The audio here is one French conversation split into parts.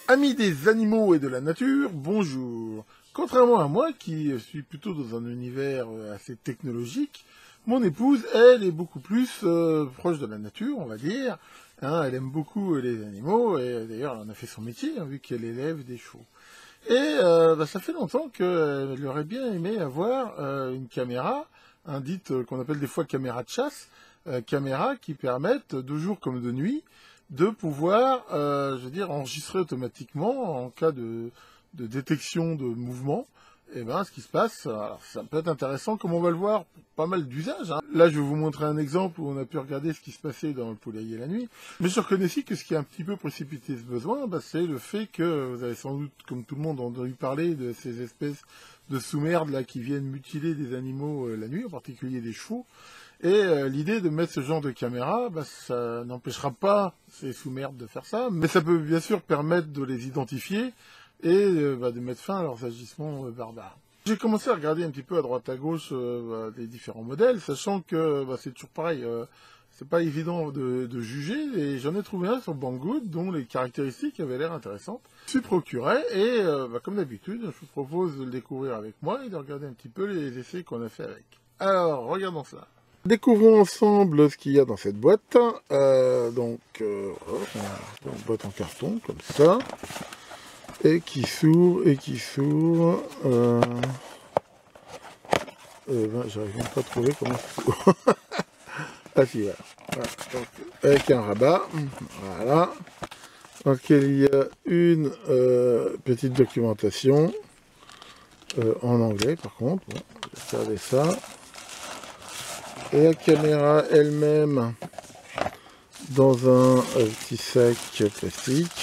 Amis des animaux et de la nature, bonjour. Contrairement à moi, qui suis plutôt dans un univers assez technologique, mon épouse, elle, est beaucoup plus proche de la nature, on va dire. Hein, elle aime beaucoup les animaux, et d'ailleurs, elle en a fait son métier, hein, vu qu'elle élève des chevaux. Et ça fait longtemps qu'elle aurait bien aimé avoir une caméra, hein, dite qu'on appelle des fois caméra de chasse, caméra qui permettent, de jour comme de nuit, de pouvoir, enregistrer automatiquement en cas de détection de mouvement, et ben ce qui se passe. Alors, ça peut être intéressant, comme on va le voir, pour pas mal d'usages. Hein. Là, je vais vous montrer un exemple où on a pu regarder ce qui se passait dans le poulailler la nuit. Mais je reconnais aussi que ce qui a un petit peu précipité ce besoin, c'est le fait que vous avez sans doute, comme tout le monde, entendu parler de ces espèces de sous-merdes là qui viennent mutiler des animaux la nuit, en particulier des chevaux. Et l'idée de mettre ce genre de caméra, ça n'empêchera pas ces sous-merdes de faire ça, mais ça peut bien sûr permettre de les identifier et de mettre fin à leurs agissements barbares. J'ai commencé à regarder un petit peu à droite à gauche les différents modèles, sachant que c'est toujours pareil, c'est pas évident de juger, et j'en ai trouvé un sur Banggood dont les caractéristiques avaient l'air intéressantes. Je me suis procuré et comme d'habitude, je vous propose de le découvrir avec moi et de regarder un petit peu les essais qu'on a fait avec. Alors, regardons ça. Découvrons ensemble ce qu'il y a dans cette boîte. Une boîte en carton, comme ça. Et qui s'ouvre, j'arrive même pas à trouver comment ça s'ouvre. Ah si, voilà. Donc, avec un rabat. Voilà. Dans lequel il y a une petite documentation. En anglais, par contre. Bon, je vais regarder ça. Et la caméra elle-même dans un petit sac plastique.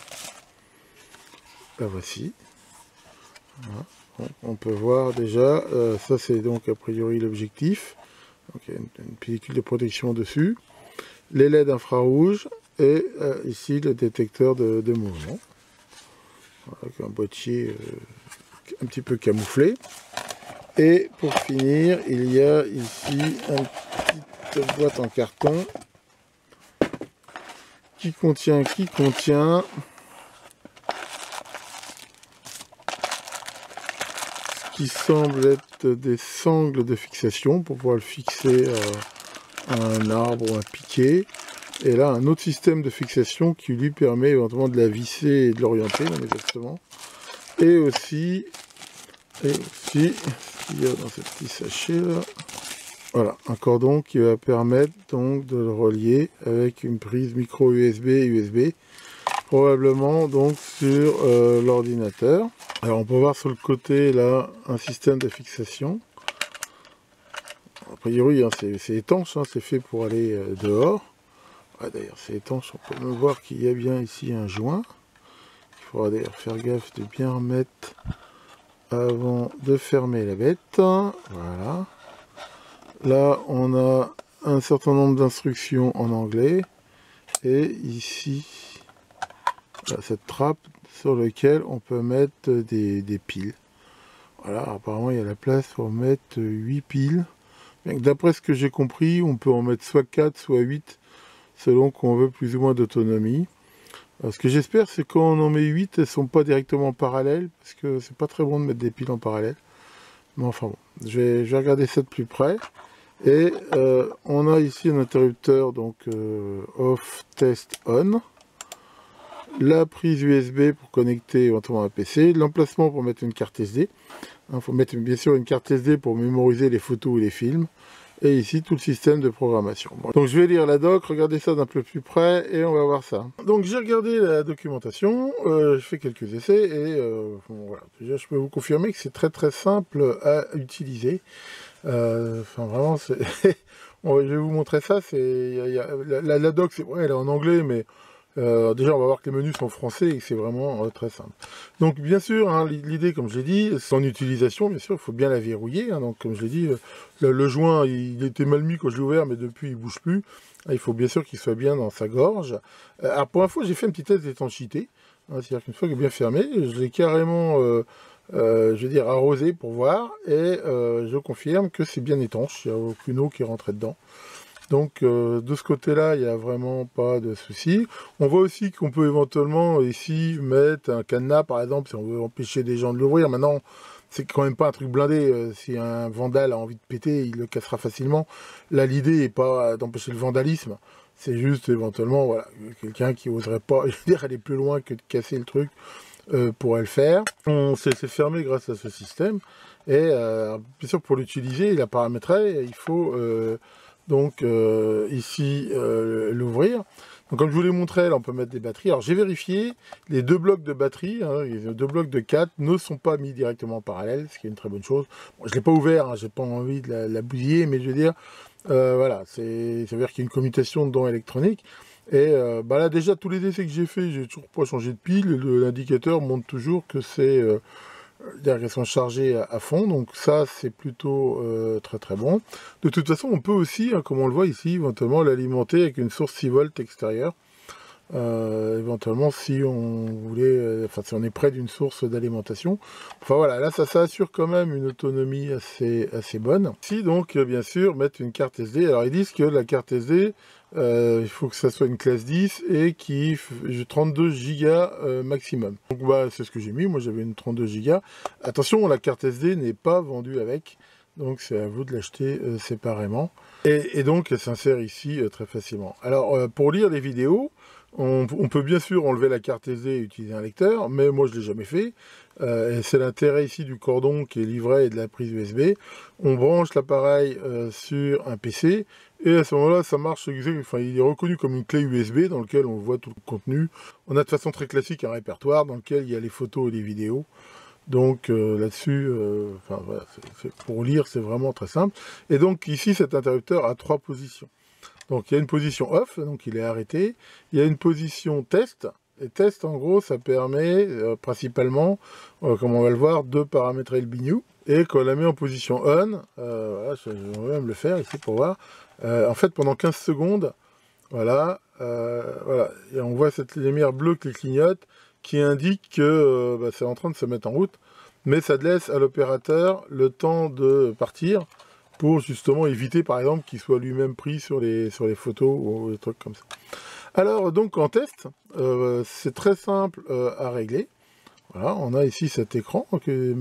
La voici. Voilà. Bon, on peut voir déjà, ça c'est donc a priori l'objectif. Donc il y a une pellicule de protection dessus. Les LED infrarouges et ici le détecteur de mouvement. Voilà, avec un boîtier un petit peu camouflé. Et pour finir, il y a ici une petite boîte en carton qui contient ce qui semble être des sangles de fixation pour pouvoir le fixer à un arbre ou un piquet. Et là, un autre système de fixation qui lui permet éventuellement de la visser et de l'orienter, exactement. Et aussi, il y a dans ce petit sachet là, voilà, un cordon qui va permettre donc de le relier avec une prise micro USB, probablement donc sur l'ordinateur. Alors on peut voir sur le côté là un système de fixation. A priori hein, c'est étanche, hein, c'est fait pour aller dehors. Ah, d'ailleurs c'est étanche, on peut me voir qu'il y a bien ici un joint. Il faudra d'ailleurs faire gaffe de bien remettre avant de fermer la bête. Voilà. Là, on a un certain nombre d'instructions en anglais. Et ici, cette trappe sur laquelle on peut mettre des piles. Voilà, apparemment, il y a la place pour mettre 8 piles. D'après ce que j'ai compris, on peut en mettre soit 4, soit 8, selon qu'on veut plus ou moins d'autonomie. Ce que j'espère, c'est quand on en met 8, elles ne sont pas directement parallèles, parce que c'est pas très bon de mettre des piles en parallèle. Mais enfin bon, je vais regarder ça de plus près. Et on a ici un interrupteur, donc off, test, on. La prise USB pour connecter éventuellement un PC. L'emplacement pour mettre une carte SD. Il faut mettre bien sûr une carte SD pour mémoriser les photos ou les films. Et ici, tout le système de programmation. Bon. Donc je vais lire la doc, regarder ça d'un peu plus près, et on va voir ça. Donc j'ai regardé la documentation, j'ai fait quelques essais, et voilà. Déjà, je peux vous confirmer que c'est très très simple à utiliser. Vraiment, je vais vous montrer ça. La doc, elle est en anglais, mais déjà, on va voir que les menus sont français et que c'est vraiment très simple. Donc, bien sûr, hein, l'idée, comme je l'ai dit, son utilisation, bien sûr, il faut bien la verrouiller. Hein, donc, comme je l'ai dit, le joint, il était mal mis quand je l'ai ouvert, mais depuis, il ne bouge plus. Il faut bien sûr qu'il soit bien dans sa gorge. Alors, pour info, j'ai fait un petit test d'étanchéité. Hein, c'est-à-dire qu'une fois qu'il est bien fermé, je l'ai carrément, arrosé pour voir. Et je confirme que c'est bien étanche. Il n'y a aucune eau qui est rentrée dedans. Donc de ce côté-là, il n'y a vraiment pas de souci. On voit aussi qu'on peut éventuellement ici mettre un cadenas, par exemple, si on veut empêcher des gens de l'ouvrir. Maintenant, c'est quand même pas un truc blindé. Si un vandale a envie de péter, il le cassera facilement. Là, l'idée n'est pas d'empêcher le vandalisme. C'est juste éventuellement, voilà, quelqu'un qui oserait pas, je veux dire, aller plus loin que de casser le truc pourrait le faire. C'est fermé grâce à ce système. Et bien sûr, pour l'utiliser, la paramétrer, il faut donc ici l'ouvrir. Donc comme je vous l'ai montré, là on peut mettre des batteries. Alors j'ai vérifié, les deux blocs de batterie, hein, les deux blocs de 4 ne sont pas mis directement en parallèle, ce qui est une très bonne chose. Bon, je ne l'ai pas ouvert, hein, j'ai pas envie de la bousiller, mais je veux dire, voilà, ça veut dire qu'il y a une commutation dedans électronique. Et bah là déjà tous les essais que j'ai fait, j'ai toujours pas changé de pile, l'indicateur montre toujours que c'est qu'elles sont chargées à fond, donc ça c'est plutôt très très bon. De toute façon on peut aussi, hein, comme on le voit ici, éventuellement l'alimenter avec une source 6 volts extérieure. Éventuellement si on voulait, enfin si on est près d'une source d'alimentation. Enfin voilà, là ça assure quand même une autonomie assez bonne. Ici donc bien sûr mettre une carte SD. Alors ils disent que la carte SD, il faut que ça soit une classe 10 et qui 32 Go maximum. Donc bah c'est ce que j'ai mis, moi j'avais une 32 Go. Attention, la carte SD n'est pas vendue avec, donc c'est à vous de l'acheter séparément. Et donc elle s'insère ici très facilement. Alors pour lire les vidéos, on peut bien sûr enlever la carte SD et utiliser un lecteur, mais moi je ne l'ai jamais fait. Et c'est l'intérêt ici du cordon qui est livré et de la prise USB. On branche l'appareil sur un PC, et à ce moment-là, ça marche, enfin, il est reconnu comme une clé USB dans lequel on voit tout le contenu. On a de façon très classique un répertoire dans lequel il y a les photos et les vidéos. Donc là-dessus, enfin, voilà, pour lire, c'est vraiment très simple. Et donc ici, cet interrupteur a 3 positions. Donc il y a une position off, donc il est arrêté. Il y a une position test. Et test, en gros, ça permet principalement, comme on va le voir, de paramétrer le biniou. Et quand on la met en position on, voilà, je vais même le faire ici pour voir. En fait, pendant 15 secondes, voilà, voilà, et on voit cette lumière bleue qui clignote, qui indique que bah, c'est en train de se mettre en route. Mais ça laisse à l'opérateur le temps de partir, pour justement éviter par exemple qu'il soit lui-même pris sur les photos ou des trucs comme ça. Alors donc en test, c'est très simple à régler. Voilà, on a ici cet écran qui est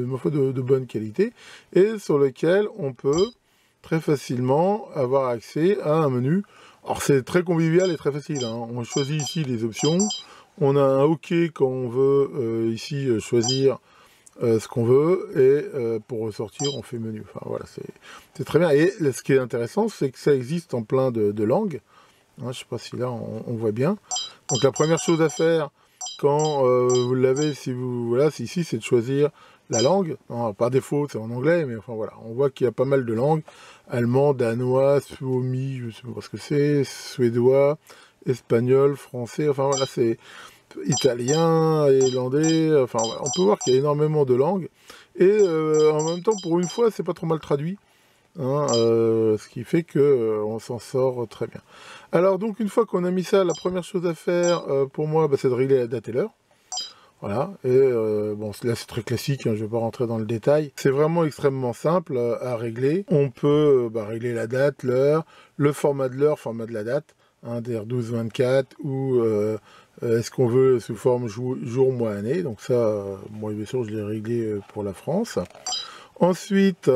de bonne qualité et sur lequel on peut très facilement avoir accès à un menu. Alors c'est très convivial et très facile, hein. On choisit ici les options, on a un OK quand on veut ici choisir ce qu'on veut, et pour ressortir on fait menu. Enfin voilà, c'est très bien. Et ce qui est intéressant, c'est que ça existe en plein de langues, hein, je ne sais pas si là on voit bien. Donc la première chose à faire quand vous l'avez, si vous voilà, ici, c'est de choisir la langue. Non, par défaut c'est en anglais, mais enfin voilà, on voit qu'il y a pas mal de langues: allemand, danois, suomi, je ne sais pas ce que c'est, suédois, espagnol, français, enfin voilà, c'est italien, irlandais, enfin voilà, on peut voir qu'il y a énormément de langues, et en même temps pour une fois c'est pas trop mal traduit, hein, ce qui fait que on s'en sort très bien. Alors donc une fois qu'on a mis ça, la première chose à faire pour moi, bah, c'est de régler la date et l'heure. Voilà, et bon là c'est très classique, hein, je ne vais pas rentrer dans le détail, c'est vraiment extrêmement simple à régler. On peut régler la date, l'heure, le format de l'heure, format de la date, hein, DR12-24, ou est-ce qu'on veut sous forme jour, mois, année. Donc ça, moi bien sûr je l'ai réglé pour la France. Ensuite,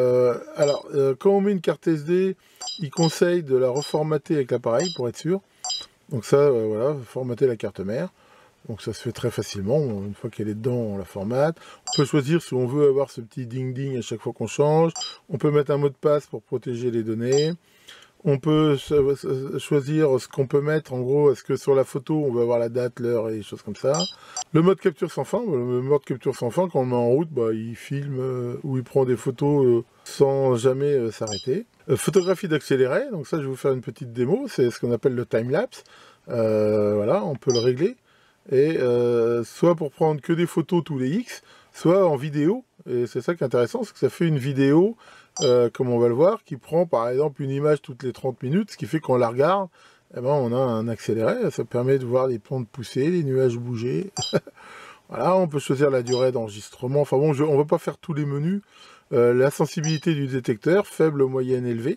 quand on met une carte SD, il conseille de la reformater avec l'appareil pour être sûr. Donc ça, voilà, formater la carte mère. Donc ça se fait très facilement, une fois qu'elle est dedans, on la formate. On peut choisir si on veut avoir ce petit ding-ding à chaque fois qu'on change. On peut mettre un mot de passe pour protéger les données. On peut choisir ce qu'on peut mettre, en gros, est-ce que sur la photo, on veut avoir la date, l'heure et des choses comme ça. Le mode capture sans fin, quand on le met en route, bah, il filme ou il prend des photos sans jamais s'arrêter. Photographie d'accéléré, donc ça je vais vous faire une petite démo, c'est ce qu'on appelle le time-lapse. Voilà, on peut le régler. Et soit pour prendre que des photos tous les X, soit en vidéo. Et c'est ça qui est intéressant, c'est que ça fait une vidéo, comme on va le voir, qui prend par exemple une image toutes les 30 minutes, ce qui fait qu'on la regarde, eh ben, on a un accéléré, ça permet de voir les plantes pousser, les nuages bouger. Voilà, on peut choisir la durée d'enregistrement. Enfin bon, on ne va pas faire tous les menus. La sensibilité du détecteur, faible, moyenne, élevée.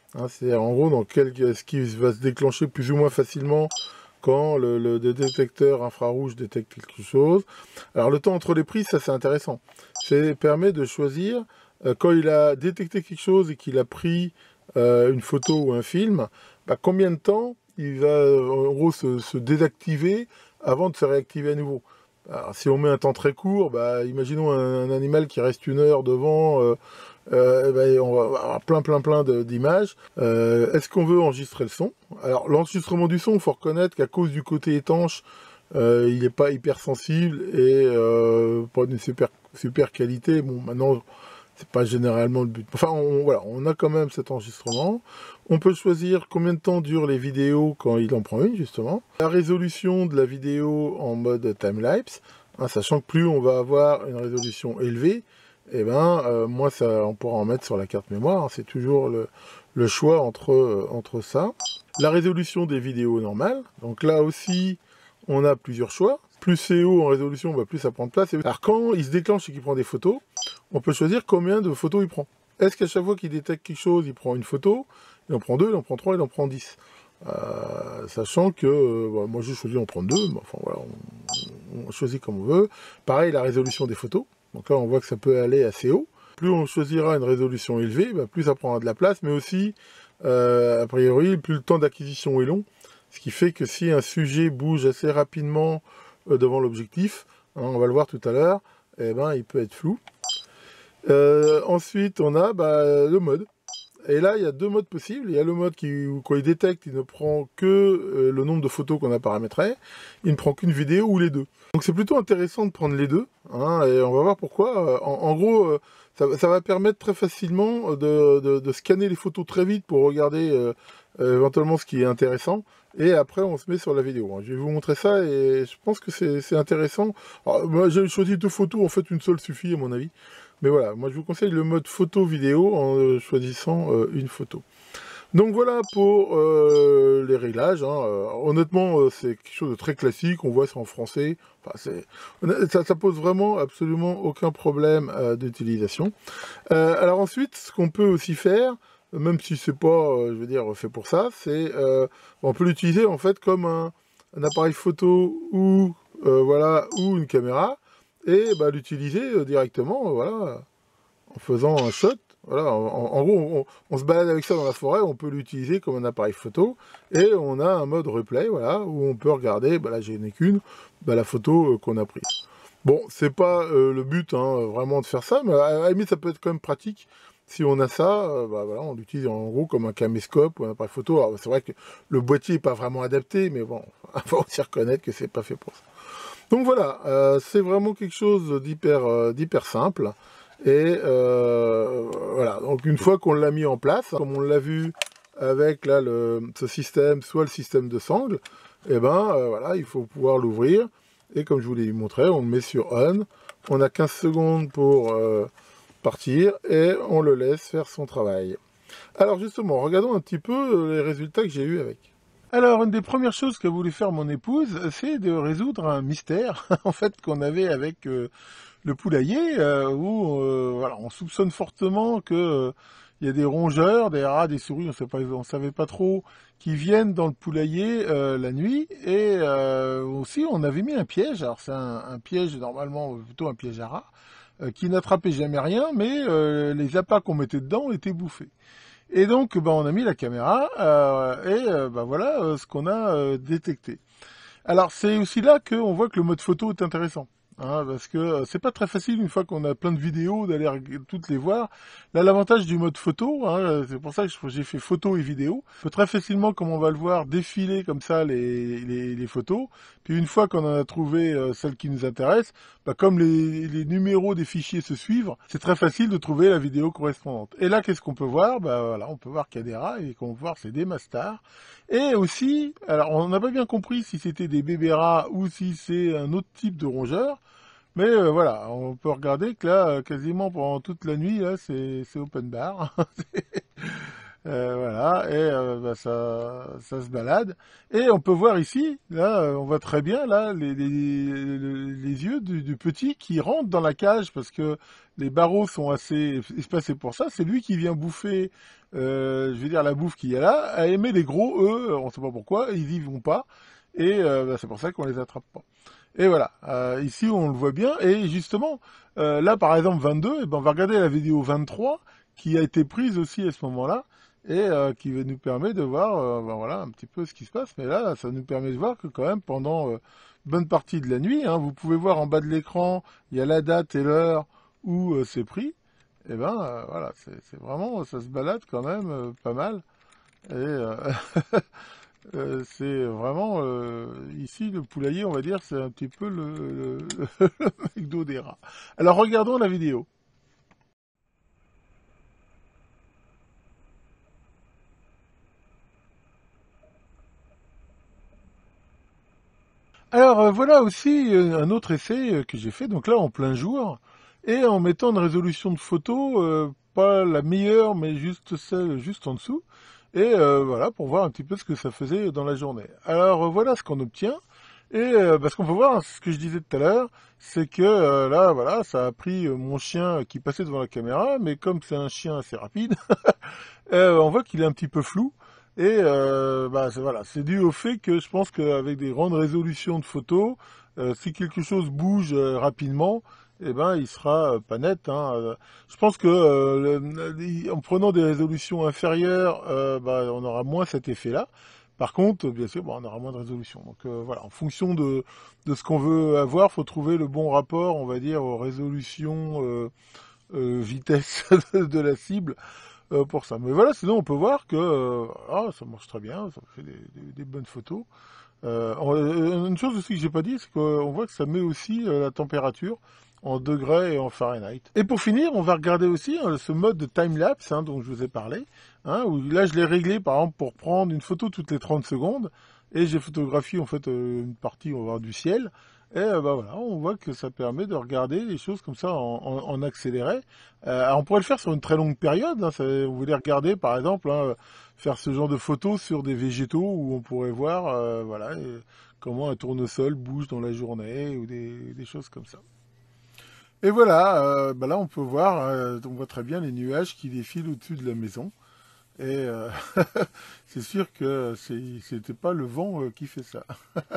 Hein, c'est en gros ce qui va se déclencher plus ou moins facilement quand le détecteur infrarouge détecte quelque chose. Alors le temps entre les prises, ça c'est intéressant. Ça permet de choisir, quand il a détecté quelque chose et qu'il a pris une photo ou un film, bah, combien de temps il va en gros se désactiver avant de se réactiver à nouveau. Alors, si on met un temps très court, bah, imaginons un animal qui reste 1 heure devant, ben, on va avoir plein d'images. Est-ce qu'on veut enregistrer le son? Alors l'enregistrement du son, il faut reconnaître qu'à cause du côté étanche, il n'est pas hyper sensible et pas d'une super qualité. Bon, maintenant, c'est pas généralement le but. Enfin, voilà, on a quand même cet enregistrement. On peut choisir combien de temps durent les vidéos quand il en prend une, justement. La résolution de la vidéo en mode time-lapse, hein, sachant que plus on va avoir une résolution élevée, et ben, moins on pourra en mettre sur la carte mémoire. Hein, c'est toujours le choix entre ça. La résolution des vidéos normales. Donc là aussi, on a plusieurs choix. Plus c'est haut en résolution, bah, plus ça prend de place. Alors quand il se déclenche et qu'il prend des photos, on peut choisir combien de photos il prend. Est-ce qu'à chaque fois qu'il détecte quelque chose, il prend une photo, il en prend 2, il en prend 3, il en prend 10. Sachant que, bah, moi j'ai choisi d'en prendre 2, mais enfin voilà, on choisit comme on veut. Pareil, la résolution des photos. Donc là, on voit que ça peut aller assez haut. Plus on choisira une résolution élevée, bah, plus ça prendra de la place, mais aussi, a priori, plus le temps d'acquisition est long. Ce qui fait que si un sujet bouge assez rapidement devant l'objectif, hein, on va le voir tout à l'heure, eh ben, il peut être flou. Ensuite, on a le mode. Et là, il y a 2 modes possibles. Il y a le mode qui, quand il détecte, il ne prend que le nombre de photos qu'on a paramétré. Il ne prend qu'une vidéo ou les deux. Donc c'est plutôt intéressant de prendre les deux. Hein, et on va voir pourquoi. En gros, ça va permettre très facilement de scanner les photos très vite pour regarder éventuellement ce qui est intéressant. Et après, on se met sur la vidéo. Je vais vous montrer ça et je pense que c'est intéressant. Alors, moi, j'ai choisi 2 photos. En fait, une seule suffit, à mon avis. Mais voilà, moi je vous conseille le mode photo-vidéo en choisissant une photo. Donc voilà pour les réglages. Hein. Honnêtement, c'est quelque chose de très classique. On voit ça en français. Enfin, ça pose vraiment absolument aucun problème d'utilisation. Alors ensuite, ce qu'on peut aussi faire, même si c'est pas, je veux dire, fait pour ça, c'est on peut l'utiliser en fait comme un appareil photo ou voilà, ou une caméra. Et l'utiliser directement, voilà, en faisant un shot. Voilà, en gros, on se balade avec ça dans la forêt, on peut l'utiliser comme un appareil photo, et on a un mode replay, voilà, où on peut regarder, là j'en ai qu'une, la photo qu'on a prise. Bon, c'est pas le but, hein, vraiment de faire ça, mais à la limite ça peut être quand même pratique. Si on a ça, voilà, on l'utilise en gros comme un caméscope ou un appareil photo. Alors c'est vrai que le boîtier n'est pas vraiment adapté, mais bon, il faut aussi reconnaître que c'est pas fait pour ça. Donc voilà, c'est vraiment quelque chose d'hyper simple. Et voilà, donc une fois qu'on l'a mis en place, comme on l'a vu avec là, ce système, soit le système de sangle, et voilà, il faut pouvoir l'ouvrir. Et comme je vous l'ai montré, on le met sur on. On a 15 secondes pour partir et on le laisse faire son travail. Alors justement, regardons un petit peu les résultats que j'ai eu avec. Alors, une des premières choses qu'a voulu faire mon épouse, c'est de résoudre un mystère, en fait, qu'on avait avec le poulailler, où voilà, on soupçonne fortement que il y a des rongeurs, des rats, des souris, on savait pas trop, qui viennent dans le poulailler la nuit, et aussi on avait mis un piège. Alors c'est un piège normalement, plutôt un piège à rats, qui n'attrapait jamais rien, mais les appâts qu'on mettait dedans étaient bouffés. Et donc, on a mis la caméra et voilà ce qu'on a détecté. Alors, c'est aussi là qu'on voit que le mode photo est intéressant. Hein, parce que c'est pas très facile une fois qu'on a plein de vidéos d'aller toutes les voir. Là, l'avantage du mode photo, hein, c'est pour ça que j'ai fait photo et vidéo. On peut très facilement, comme on va le voir, défiler comme ça les photos. Puis une fois qu'on en a trouvé celle qui nous intéresse, comme les numéros des fichiers se suivent, c'est très facile de trouver la vidéo correspondante. Et là, qu'est-ce qu'on peut voir? Voilà, on peut voir qu'il y a des rats et qu'on peut voir c'est des mastars. Et aussi, alors on n'a pas bien compris si c'était des bébés rats ou si c'est un autre type de rongeur. Mais voilà, on peut regarder que là, quasiment pendant toute la nuit, là, c'est open bar. Voilà, et bah, ça se balade. Et on peut voir ici, là, on voit très bien là les yeux du petit qui rentre dans la cage parce que les barreaux sont assez espacés pour ça. C'est lui qui vient bouffer, je veux dire, la bouffe qu'il y a là. À aimer les gros, eux, on ne sait pas pourquoi, ils y vont pas. Et bah, c'est pour ça qu'on les attrape pas. Et voilà, ici on le voit bien. Et justement, là par exemple 22, et ben, on va regarder la vidéo 23 qui a été prise aussi à ce moment-là et qui va nous permettre de voir ben voilà, un petit peu ce qui se passe. Mais là, ça nous permet de voir que quand même pendant bonne partie de la nuit, hein, vous pouvez voir en bas de l'écran, il y a la date et l'heure où c'est pris. Et ben voilà, c'est vraiment, ça se balade quand même pas mal. Et c'est vraiment, ici, le poulailler, on va dire, c'est un petit peu le McDo des rats. Alors regardons la vidéo. Alors voilà aussi un autre essai que j'ai fait, donc là en plein jour, et en mettant une résolution de photo, pas la meilleure, mais juste celle juste en dessous, et voilà, pour voir un petit peu ce que ça faisait dans la journée. Alors voilà ce qu'on obtient, et ce qu'on peut voir, ce que je disais tout à l'heure, c'est que là, voilà, ça a pris mon chien qui passait devant la caméra, mais comme c'est un chien assez rapide, on voit qu'il est un petit peu flou. Et bah, voilà, c'est dû au fait que je pense qu'avec des grandes résolutions de photos, si quelque chose bouge rapidement, eh ben, il sera pas net, hein. Je pense que en prenant des résolutions inférieures, bah, on aura moins cet effet-là. Par contre, bien sûr, bon, on aura moins de résolution. Donc voilà, en fonction de ce qu'on veut avoir, faut trouver le bon rapport, on va dire, aux résolutions, vitesse de la cible pour ça. Mais voilà, sinon on peut voir que ça marche très bien, ça fait des bonnes photos. Une chose aussi que j'ai pas dit, c'est qu'on voit que ça met aussi la température en degrés et en Fahrenheit. Et pour finir, on va regarder aussi hein, ce mode de time-lapse hein, dont je vous ai parlé, hein, où là je l'ai réglé par exemple pour prendre une photo toutes les 30 secondes, et j'ai photographié en fait une partie, on va voir, du ciel, et bah voilà, on voit que ça permet de regarder les choses comme ça en accéléré. On pourrait le faire sur une très longue période, hein, vous voulez regarder par exemple, hein, faire ce genre de photos sur des végétaux où on pourrait voir voilà, comment un tournesol bouge dans la journée ou des choses comme ça. Et voilà, bah là on peut voir, on voit très bien les nuages qui défilent au-dessus de la maison. Et c'est sûr que c'était pas le vent qui fait ça.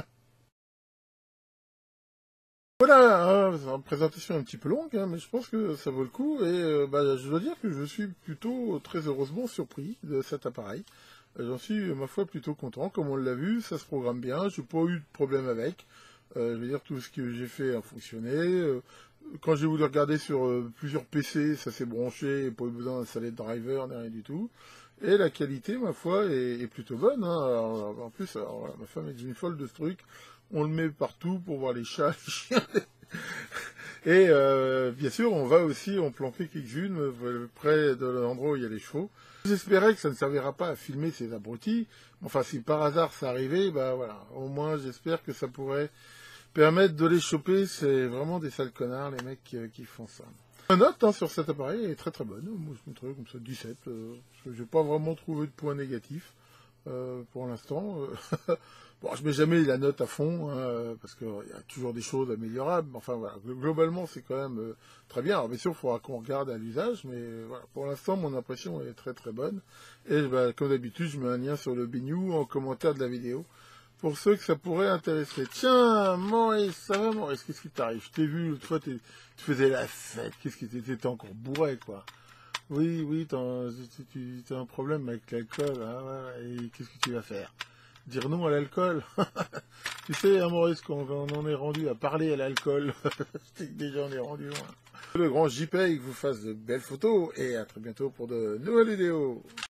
Voilà, hein, c'est une présentation un petit peu longue, hein, mais je pense que ça vaut le coup. Et bah, je dois dire que je suis plutôt très heureusement surpris de cet appareil. J'en suis, ma foi, plutôt content. Comme on l'a vu, ça se programme bien. Je n'ai pas eu de problème avec. Je veux dire, tout ce que j'ai fait a fonctionné. Quand j'ai voulu regarder sur plusieurs PC, ça s'est branché, et pas eu besoin d'installer de driver, ni rien du tout. Et la qualité, ma foi, est plutôt bonne. Hein. Alors, en plus, alors, voilà, ma femme est une folle de ce truc. On le met partout pour voir les chats, les chiens. Et bien sûr, on va aussi en planter quelques-unes près de l'endroit où il y a les chevaux. J'espérais que ça ne servira pas à filmer ces abrutis. Enfin, si par hasard ça arrivait, bah voilà. Au moins, j'espère que ça pourrait permettre de les choper. C'est vraiment des sales connards, les mecs qui font ça. La note hein, sur cet appareil est très très bonne. Moi, je mettrais comme ça 17. Parce que j'ai pas vraiment trouvé de points négatifs pour l'instant. Bon, je mets jamais la note à fond, hein, parce qu'il y a toujours des choses améliorables. Enfin voilà, globalement c'est quand même très bien. Alors bien sûr, il faudra qu'on regarde à l'usage, mais voilà, pour l'instant mon impression est très très bonne. Et bah, comme d'habitude, je mets un lien sur le Bignou en commentaire de la vidéo, pour ceux que ça pourrait intéresser. Tiens, Maurice, ça va Maurice, qu'est-ce qui t'arrive? Je t'ai vu l'autre fois, tu faisais la fête, qu'est-ce qui t'étais encore bourré quoi? Oui, t'as un problème avec l'alcool, hein, ouais, et qu'est-ce que tu vas faire? Dire non à l'alcool. Tu sais, hein, Maurice, quand on en est rendu à parler à l'alcool, c'est que déjà on est rendu loin. Le grand JPEG vous fasse de belles photos et à très bientôt pour de nouvelles vidéos.